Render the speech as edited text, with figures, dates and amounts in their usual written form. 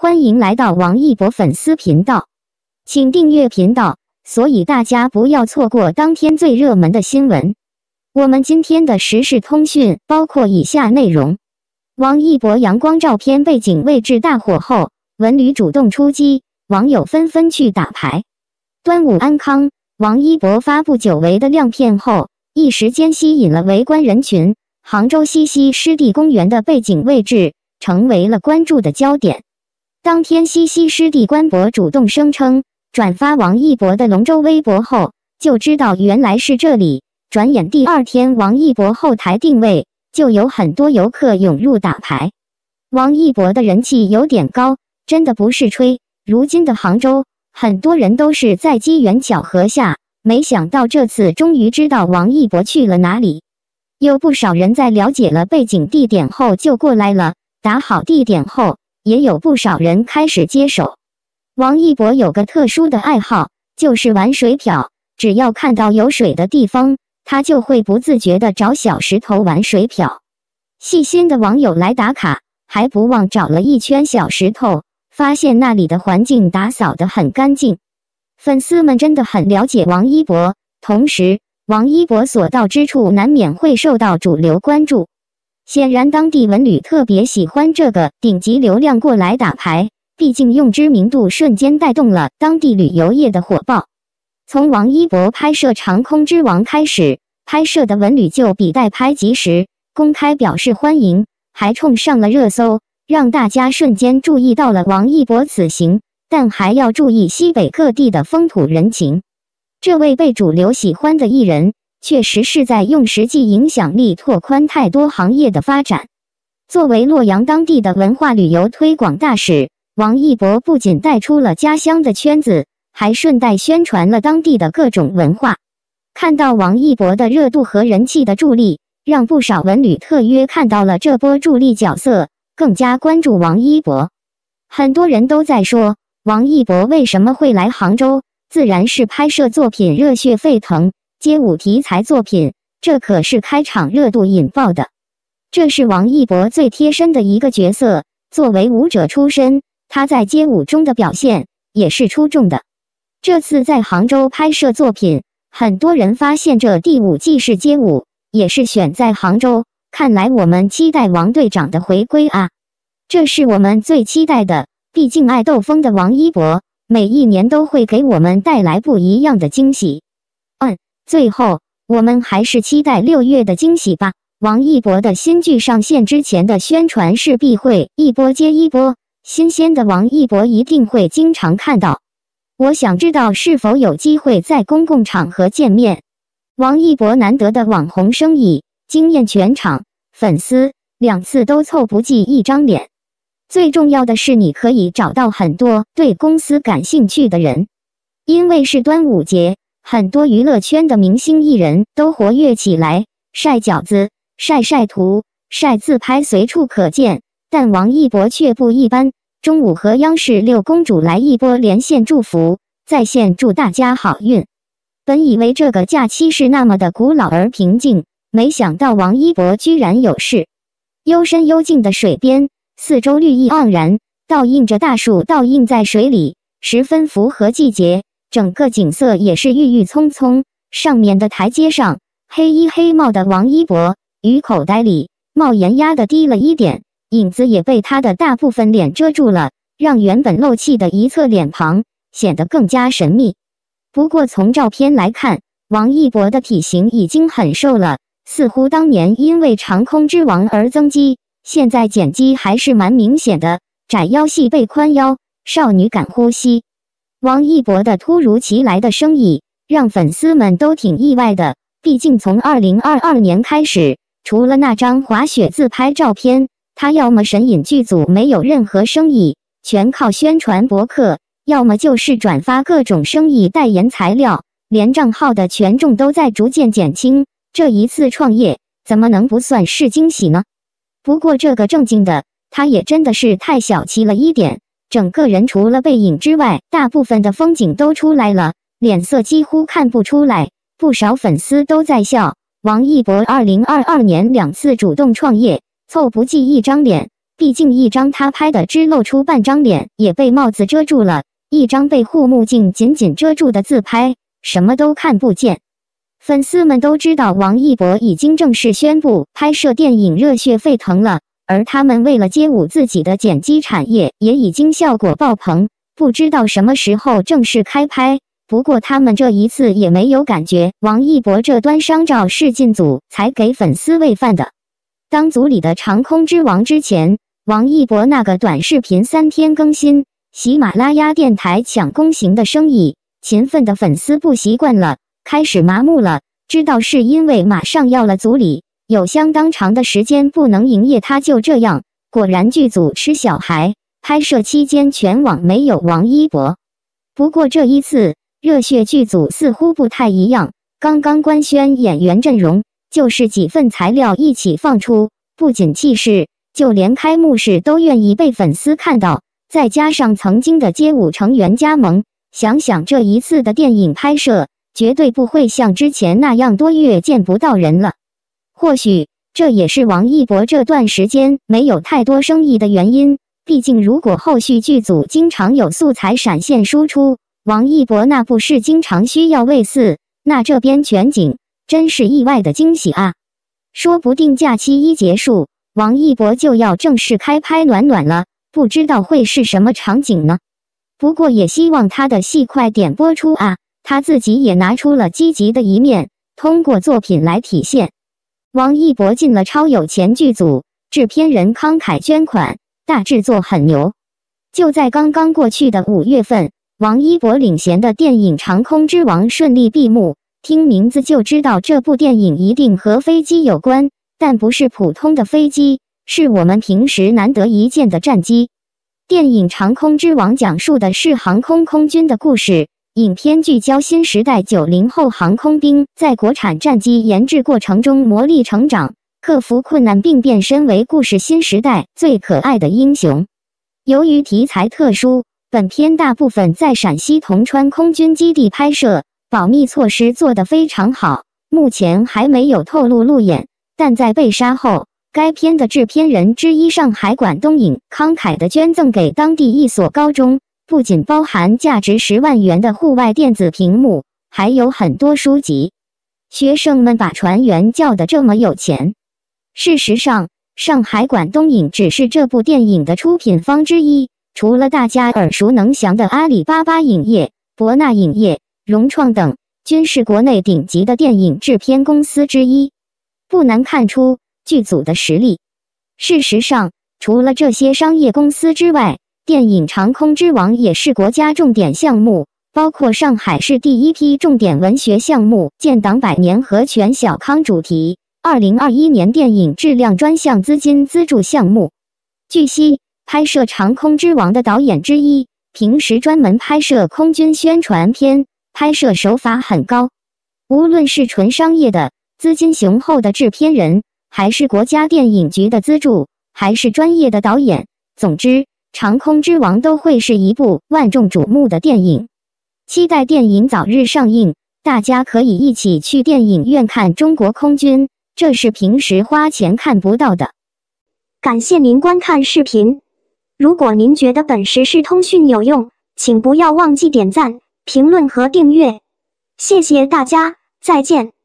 欢迎来到王一博粉丝频道，请订阅频道，所以大家不要错过当天最热门的新闻。我们今天的时事通讯包括以下内容：王一博阳光照片背景位置大火后，文旅主动出击，网友纷纷去打牌。端午安康，王一博发布久违的亮片后，一时间吸引了围观人群。杭州西溪湿地公园的背景位置成为了关注的焦点。当天，西溪湿地官博主动声称，转发王一博的龙舟微博后，就知道原来是这里。转眼第二天，王一博后台定位就有很多游客涌入打牌。王一博的人气有点高，真的不是吹。如今的杭州，很多人都是在机缘巧合下，没想到这次终于知道王一博去了哪里。有不少人在了解了背景地点后就过来了，打好地点后，也有不少人开始接手。王一博有个特殊的爱好，就是玩水漂，只要看到有水的地方，他就会不自觉地找小石头玩水漂。细心的网友来打卡，还不忘找了一圈小石头，发现那里的环境打扫得很干净。粉丝们真的很了解王一博，同时王一博所到之处难免会受到主流关注。显然当地文旅特别喜欢这个顶级流量过来打牌，毕竟用知名度瞬间带动了当地旅游业的火爆。从王一博拍摄《长空之王》开始，拍摄的文旅就比代拍及时，公开表示欢迎，还冲上了热搜，让大家瞬间注意到了王一博此行，但还要注意西北各地的风土人情。这位被主流喜欢的艺人，确实是在用实际影响力拓宽太多行业的发展。作为洛阳当地的文化旅游推广大使，王一博不仅带出了家乡的圈子，还顺带宣传了当地的各种文化。看到王一博的热度和人气的助力，让不少文旅特约看到了这波助力角色，更加关注王一博。很多人都在说，王一博为什么会来杭州？自然是拍摄作品热血沸腾，街舞题材作品，这可是开场热度引爆的。这是王一博最贴身的一个角色，作为舞者出身，他在街舞中的表现也是出众的。这次在杭州拍摄作品，很多人发现这第5季是街舞，也是选在杭州，看来我们期待王队长的回归啊！这是我们最期待的，毕竟爱斗风的王一博每一年都会给我们带来不一样的惊喜。最后，我们还是期待6月的惊喜吧。王一博的新剧上线之前的宣传势必会一波接一波，新鲜的王一博一定会经常看到。我想知道是否有机会在公共场合见面。王一博难得的网红生意，惊艳全场，粉丝2次都凑不济一张脸。最重要的是，你可以找到很多对公司感兴趣的人。因为是端午节，很多娱乐圈的明星艺人都活跃起来，晒饺子、晒图、晒自拍随处可见。但王一博却不一般，中午和央视6公主来一波连线祝福，在线祝大家好运。本以为这个假期是那么的古老而平静，没想到王一博居然有事。幽深幽静的水边，四周绿意盎然，倒映着大树倒映在水里，十分符合季节。整个景色也是郁郁葱葱。上面的台阶上，黑衣黑帽的王一博与口袋里帽檐压得低了一点，影子也被他的大部分脸遮住了，让原本露气的一侧脸庞显得更加神秘。不过从照片来看，王一博的体型已经很瘦了，似乎当年因为长空之王而增肌，现在减肌还是蛮明显的，窄腰细背宽腰，少女感呼吸。王一博的突如其来的生意让粉丝们都挺意外的，毕竟从2022年开始，除了那张滑雪自拍照片，他要么神隐剧组没有任何生意，全靠宣传博客，要么就是转发各种生意代言材料，连账号的权重都在逐渐减轻。这一次创业怎么能不算是惊喜呢？不过这个正经的，他也真的是太小气了一点。整个人除了背影之外，大部分的风景都出来了，脸色几乎看不出来。不少粉丝都在笑，王一博2022年2次主动创业，凑不济一张脸， 毕竟一张他拍的只露出半张脸，也被帽子遮住了，一张被护目镜紧紧遮住的自拍，什么都看不见。粉丝们都知道王一博已经正式宣布拍摄电影热血沸腾了，而他们为了街舞自己的剪辑产业也已经效果爆棚，不知道什么时候正式开拍。不过他们这一次也没有感觉王一博这端商照是进组才给粉丝喂饭的。当组里的长空之王之前，王一博那个短视频3天更新，喜马拉雅电台抢攻型的生意，勤奋的粉丝不习惯了，开始麻木了，知道是因为马上要了组里，有相当长的时间不能营业，他就这样。果然剧组吃小孩，拍摄期间全网没有王一博。不过这一次热血剧组似乎不太一样，刚刚官宣演员阵容，就是几份材料一起放出，不仅气势，就连开幕式都愿意被粉丝看到，再加上曾经的街舞成员加盟，想想这一次的电影拍摄绝对不会像之前那样多月见不到人了。或许这也是王一博这段时间没有太多生意的原因，毕竟如果后续剧组经常有素材闪现输出，王一博那不是经常需要喂饲，那这边全景真是意外的惊喜啊！说不定假期一结束，王一博就要正式开拍暖暖了，不知道会是什么场景呢？不过也希望他的戏快点播出啊，他自己也拿出了积极的一面，通过作品来体现。王一博进了超有钱剧组，制片人慷慨捐款，大制作很牛。就在刚刚过去的5月份，王一博领衔的电影《长空之王》顺利闭幕。听名字就知道这部电影一定和飞机有关，但不是普通的飞机，是我们平时难得一见的战机。电影《长空之王》讲述的是航空空军的故事，影片聚焦新时代90后航空兵在国产战机研制过程中磨砺成长，克服困难并变身为故事新时代最可爱的英雄。由于题材特殊，本片大部分在陕西铜川空军基地拍摄，保密措施做得非常好，目前还没有透露路演，但在被杀后，该片的制片人之一上海管东影慷慨地捐赠给当地一所高中，不仅包含价值10万元的户外电子屏幕，还有很多书籍。学生们把船员叫得这么有钱。事实上，上海管东影只是这部电影的出品方之一，除了大家耳熟能详的阿里巴巴影业、博纳影业、融创等，均是国内顶级的电影制片公司之一，不难看出剧组的实力。事实上，除了这些商业公司之外，电影《长空之王》也是国家重点项目，包括上海市第一批重点文学项目建党100年和全小康主题2021年电影质量专项资金资助项目。据悉，拍摄《长空之王》的导演之一，平时专门拍摄空军宣传片，拍摄手法很高。无论是纯商业的、资金雄厚的制片人，还是国家电影局的资助，还是专业的导演，总之，《长空之王》都会是一部万众瞩目的电影。期待电影早日上映，大家可以一起去电影院看中国空军，这是平时花钱看不到的。 感谢您观看视频。如果您觉得本时事通讯有用，请不要忘记点赞、评论和订阅。谢谢大家，再见。